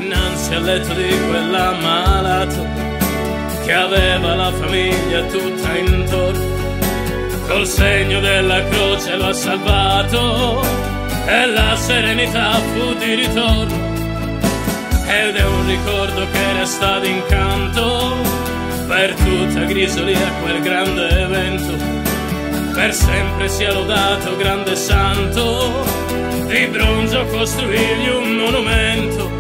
innanzi al letto di quell'ammalato che aveva la famiglia tutta intorno. Col segno della croce lo ha salvato e la serenità fu di ritorno. Ed è un ricordo che resta d'incanto per tutta Grisolia, quel grande evento. Per sempre sia lodato grande santo, di bronzo costruirgli un monumento.